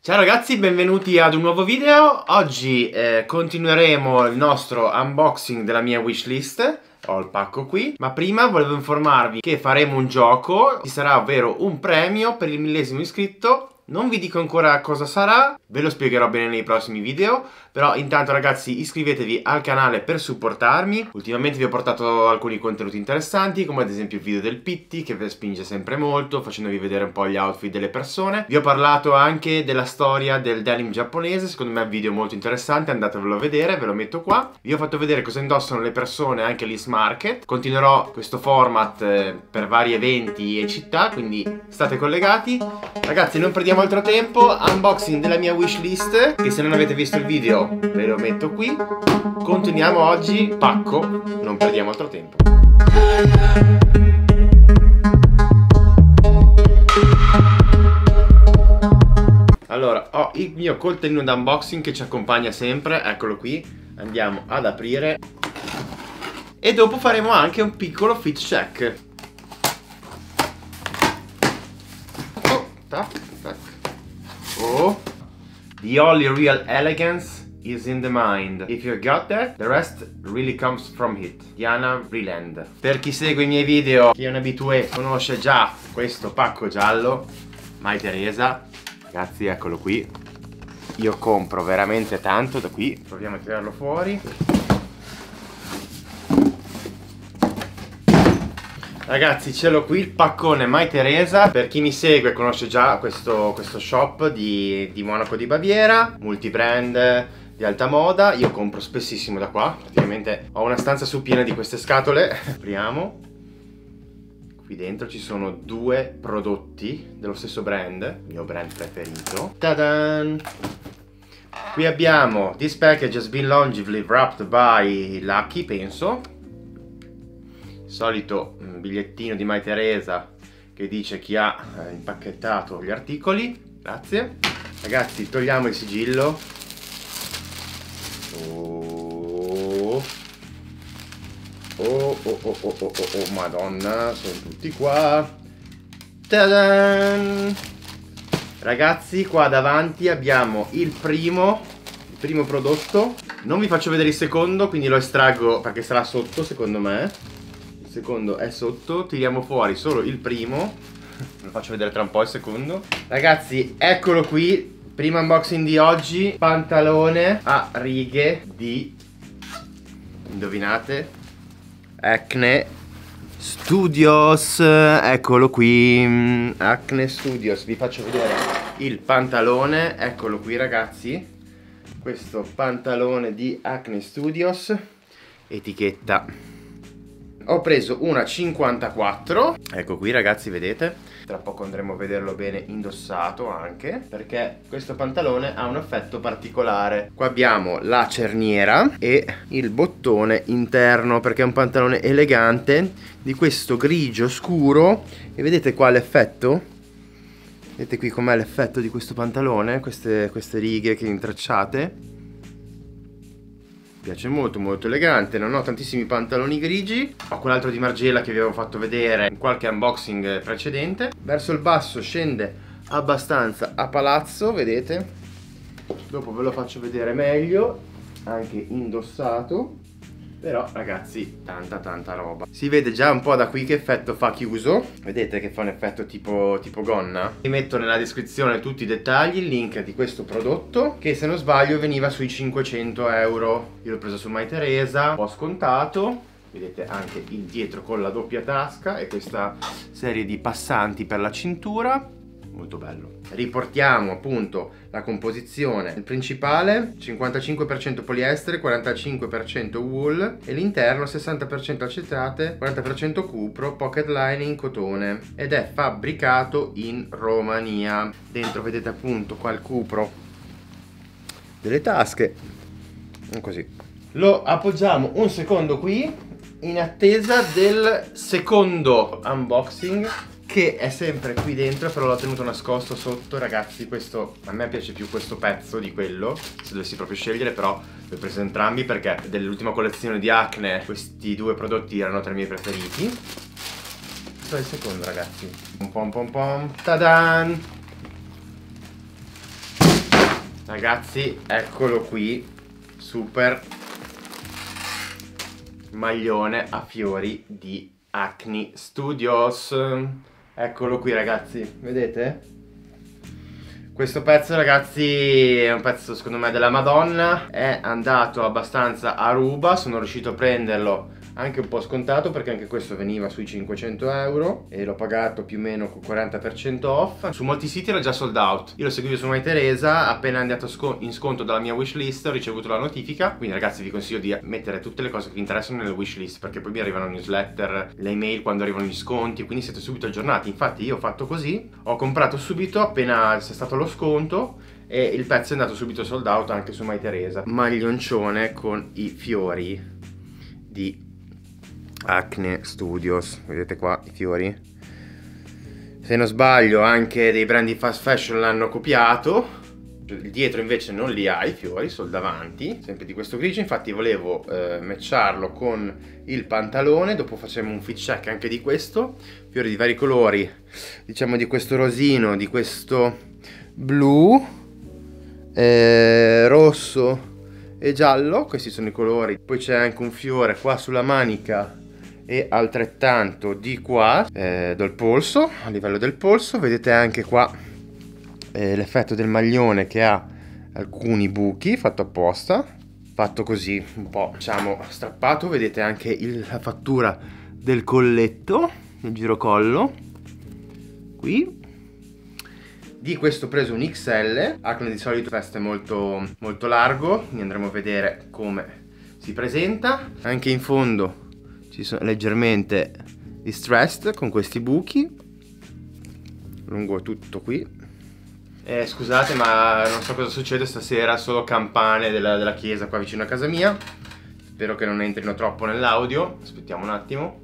Ciao ragazzi, benvenuti ad un nuovo video. Oggi continueremo il nostro unboxing della mia wishlist. Ho il pacco qui, ma prima volevo informarvi che faremo un gioco. Ci sarà ovvero un premio per il 1000° iscritto. Non vi dico ancora cosa sarà, ve lo spiegherò bene nei prossimi video. Però intanto ragazzi iscrivetevi al canale per supportarmi. Ultimamente vi ho portato alcuni contenuti interessanti, come ad esempio il video del Pitti, che vi spinge sempre molto, facendovi vedere un po' gli outfit delle persone. Vi ho parlato anche della storia del denim giapponese, secondo me è un video molto interessante, andatevelo a vedere, ve lo metto qua. Vi ho fatto vedere cosa indossano le persone anche all'East Market. Continuerò questo format per vari eventi e città, quindi state collegati. Ragazzi, non perdiamo altro tempo, unboxing della mia wishlist, che se non avete visto il video ve lo metto qui. Continuiamo oggi, pacco, non perdiamo altro tempo. Allora, ho il mio coltellino d'unboxing che ci accompagna sempre, eccolo qui. Andiamo ad aprire e dopo faremo anche un piccolo fit check. Oh, tac, tac. Oh, the only real elegance is in the mind. If you got that, the rest really comes from it. Diana Vreeland. Per chi segue i miei video, chi è un abitué, conosce già questo pacco giallo. Mai Teresa. Ragazzi, eccolo qui. Io compro veramente tanto da qui. Proviamo a tirarlo fuori. Ragazzi, ce l'ho qui, il paccone Mai Teresa. Per chi mi segue conosce già questo shop di Monaco di Baviera, multibrand di alta moda. Io compro spessissimo da qua, praticamente ho una stanza su piena di queste scatole. Apriamo. Qui dentro ci sono due prodotti dello stesso brand, il mio brand preferito. Ta-dan! Qui abbiamo This package has been longevely wrapped by Lucky, penso. Solito bigliettino di Mai Teresa che dice chi ha impacchettato gli articoli. Grazie. Ragazzi, togliamo il sigillo. Oh, madonna, sono tutti qua. Ta-dan! Ragazzi, qua davanti abbiamo il primo prodotto. Non vi faccio vedere il secondo, quindi lo estraggo perché sarà sotto, secondo me. Il secondo è sotto, tiriamo fuori solo il primo. Ve lo faccio vedere tra un po' il secondo. Ragazzi, eccolo qui, primo unboxing di oggi. Pantalone a righe di, indovinate, Acne Studios. Eccolo qui, Acne Studios. Vi faccio vedere il pantalone, eccolo qui ragazzi. Questo pantalone di Acne Studios, etichetta. Ho preso una 54. Ecco qui ragazzi, vedete? Tra poco andremo a vederlo bene indossato anche, perché questo pantalone ha un effetto particolare. Qua abbiamo la cerniera e il bottone interno, perché è un pantalone elegante di questo grigio scuro. E vedete qua l'effetto? Vedete qui com'è l'effetto di questo pantalone? Queste righe che intrecciate. Mi piace molto, molto elegante. Non ho tantissimi pantaloni grigi. Ho quell'altro di Margiela che vi avevo fatto vedere in qualche unboxing precedente. Verso il basso scende abbastanza a palazzo, vedete? Dopo ve lo faccio vedere meglio, anche indossato. Però ragazzi, tanta roba. Si vede già un po' da qui che effetto fa chiuso. Vedete che fa un effetto tipo gonna. Vi metto nella descrizione tutti i dettagli, il link di questo prodotto, che se non sbaglio veniva sui 500 euro. Io l'ho preso su Mai Teresa, un po' scontato. Vedete anche il dietro con la doppia tasca e questa serie di passanti per la cintura. Molto bello. Riportiamo appunto la composizione. Il principale 55% poliestere, 45% wool e l'interno 60% acetate, 40% cupro, pocket lining, cotone, ed è fabbricato in Romania. Dentro vedete appunto qua il cupro delle tasche, così. Lo appoggiamo un secondo qui in attesa del secondo unboxing, che è sempre qui dentro, però l'ho tenuto nascosto sotto. Ragazzi, questo, a me piace più questo pezzo di quello, se dovessi proprio scegliere, però li ho presi entrambi perché dell'ultima collezione di Acne questi due prodotti erano tra i miei preferiti. Questo è il secondo, ragazzi. Pom pom pom pom. Ta-dan! Ragazzi, eccolo qui, super maglione a fiori di Acne Studios. Eccolo qui ragazzi, vedete? Questo pezzo ragazzi è un pezzo secondo me della Madonna. È andato abbastanza a ruba, sono riuscito a prenderlo anche un po' scontato perché anche questo veniva sui 500 euro e l'ho pagato più o meno con 40% off. Su molti siti era già sold out. Io lo seguivo su MyTeresa, appena è andato in sconto dalla mia wishlist ho ricevuto la notifica. Quindi ragazzi vi consiglio di mettere tutte le cose che vi interessano nelle wishlist, perché poi mi arrivano newsletter, le email quando arrivano gli sconti, quindi siete subito aggiornati. Infatti io ho fatto così, ho comprato subito appena c'è stato lo sconto e il pezzo è andato subito sold out anche su MyTeresa. Maglioncione con i fiori di Acne Studios, vedete qua i fiori? Se non sbaglio anche dei brand di fast fashion l'hanno copiato. Il dietro invece non li ha i fiori, sul davanti, sempre di questo grigio. Infatti volevo matcharlo con il pantalone, dopo facciamo un fit check anche di questo. Fiori di vari colori, diciamo di questo rosino, di questo blu, rosso e giallo, questi sono i colori. Poi c'è anche un fiore qua sulla manica e altrettanto di qua dal polso, a livello del polso. Vedete anche qua l'effetto del maglione che ha alcuni buchi, fatto apposta, fatto così un po' diciamo strappato. Vedete anche la fattura del colletto, il girocollo qui. Di questo ho preso un XL. Acne di solito veste molto largo, quindi andremo a vedere come si presenta. Anche in fondo ci sono leggermente distressed con questi buchi lungo tutto qui. Scusate ma non so cosa succede stasera, solo campane della chiesa qua vicino a casa mia. Spero che non entrino troppo nell'audio, aspettiamo un attimo.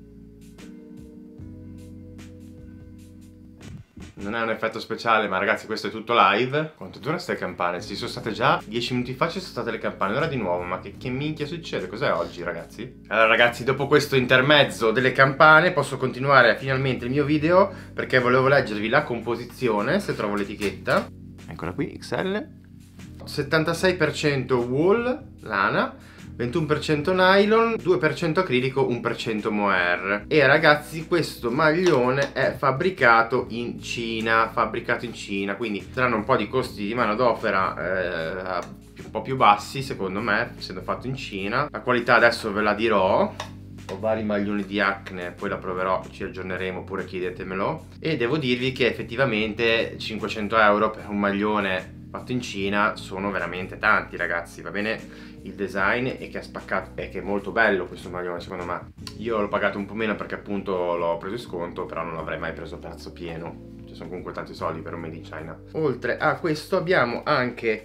Non è un effetto speciale, ma ragazzi questo è tutto live. Quanto dura ste campane? Ci sono state già 10 minuti fa, ci sono state le campane, ora di nuovo. Ma che minchia succede? Cos'è oggi ragazzi? Allora ragazzi, dopo questo intermezzo delle campane posso continuare finalmente il mio video, perché volevo leggervi la composizione, se trovo l'etichetta. Eccola qui, XL. 76% wool, lana, 21% nylon, 2% acrilico, 1% mohair. E ragazzi questo maglione è fabbricato in Cina, quindi saranno un po' di costi di manodopera un po' più bassi secondo me, essendo fatto in Cina. La qualità adesso ve la dirò. Ho vari maglioni di Acne, poi la proverò, ci aggiorneremo, pure chiedetemelo. E devo dirvi che effettivamente 500 euro per un maglione fatto in Cina sono veramente tanti ragazzi. Va bene il design e che ha spaccato, e che è molto bello questo maglione secondo me. Io l'ho pagato un po' meno perché appunto l'ho preso in sconto, però non l'avrei mai preso a prezzo pieno. Ci sono comunque tanti soldi per un made in China. Oltre a questo abbiamo anche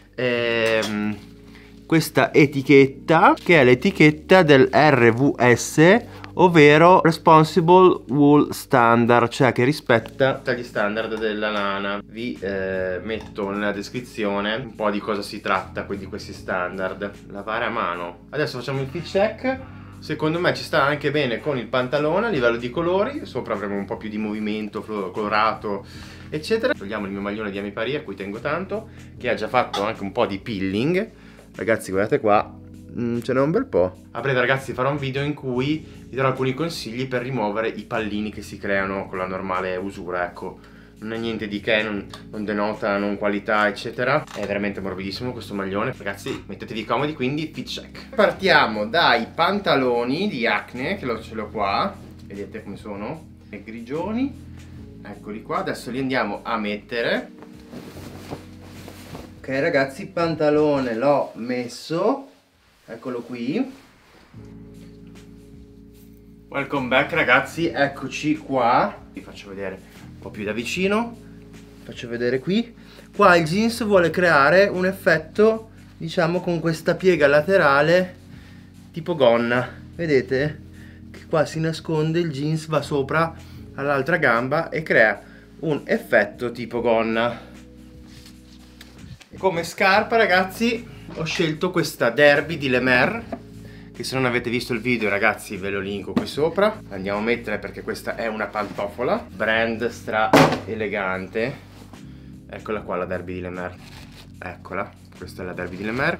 questa etichetta, che è l'etichetta del RVS, ovvero Responsible Wool Standard, cioè che rispetta gli standard della lana. Vi metto nella descrizione un po' di cosa si tratta di questi standard. Lavare a mano. Adesso facciamo il fit check. Secondo me ci sta anche bene con il pantalone a livello di colori. Sopra avremo un po' più di movimento colorato eccetera. Togliamo il mio maglione di Ami Paris, a cui tengo tanto, che ha già fatto anche un po' di peeling. Ragazzi guardate qua, ce n'è un bel po'. A breve ragazzi farò un video in cui vi darò alcuni consigli per rimuovere i pallini che si creano con la normale usura, ecco. Non è niente di che, non denota non qualità eccetera. È veramente morbidissimo questo maglione. Ragazzi mettetevi comodi, quindi fit check. Partiamo dai pantaloni di Acne, che ce l'ho qua. Vedete come sono? E grigioni. Eccoli qua, adesso li andiamo a mettere. Ok ragazzi, il pantalone l'ho messo, eccolo qui. Welcome back ragazzi, eccoci qua. Vi faccio vedere un po' più da vicino. Faccio vedere qui. Qua il jeans vuole creare un effetto, diciamo, con questa piega laterale tipo gonna. Vedete? Che qua si nasconde, il jeans va sopra all'altra gamba e crea un effetto tipo gonna. Come scarpa ragazzi ho scelto questa Derby di Le Mer, che se non avete visto il video ragazzi ve lo linko qui sopra. Andiamo a mettere perché questa è una pantofola, brand stra elegante, Eccola qua la Derby di Lemaire. Eccola, questa è la Derby di Lemaire.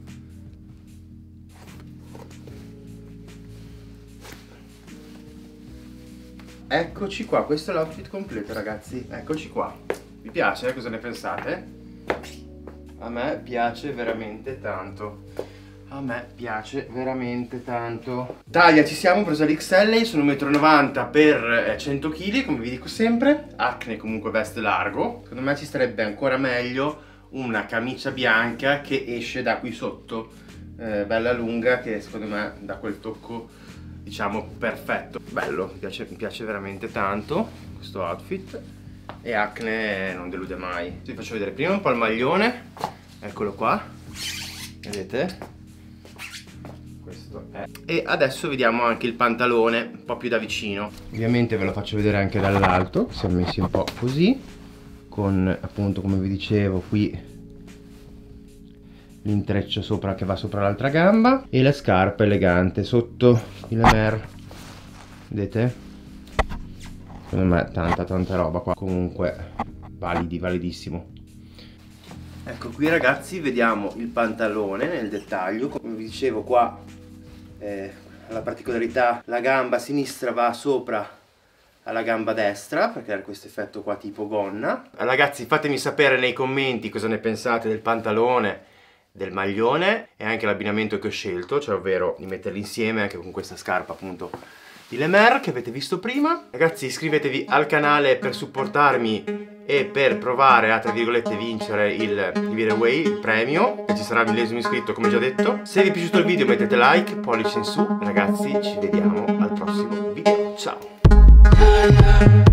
Eccoci qua, questo è l'outfit completo ragazzi, eccoci qua. Vi piace? Cosa ne pensate? A me piace veramente tanto. A me piace veramente tanto. Taglia, ci siamo, ho preso l'XL, io sono 1,90 m per 100 kg, come vi dico sempre. Acne comunque veste largo. Secondo me ci starebbe ancora meglio una camicia bianca che esce da qui sotto, bella lunga, che secondo me dà quel tocco, diciamo, perfetto. Bello, mi piace veramente tanto questo outfit. E Acne non delude mai. Vi faccio vedere prima un po' il maglione. Eccolo qua, vedete? Questo è. E adesso vediamo anche il pantalone un po' più da vicino. Ovviamente ve lo faccio vedere anche dall'alto. Siamo messi un po' così, con appunto, come vi dicevo, qui l'intreccio sopra che va sopra l'altra gamba e la scarpa elegante sotto il Lemaire, vedete? Secondo me tanta roba qua. Comunque validissimo. Ecco qui ragazzi, vediamo il pantalone nel dettaglio. Come vi dicevo, qua la particolarità, la gamba sinistra va sopra alla gamba destra per creare questo effetto qua tipo gonna. Ragazzi, fatemi sapere nei commenti cosa ne pensate del pantalone, del maglione e anche l'abbinamento che ho scelto, cioè ovvero di metterli insieme anche con questa scarpa appunto di Lemaire che avete visto prima. Ragazzi, iscrivetevi al canale per supportarmi e per provare a, tra virgolette, vincere il giveaway, il premio, che ci sarà il 1000° iscritto come già detto. Se vi è piaciuto il video mettete like, pollice in su. Ragazzi, ci vediamo al prossimo video. Ciao!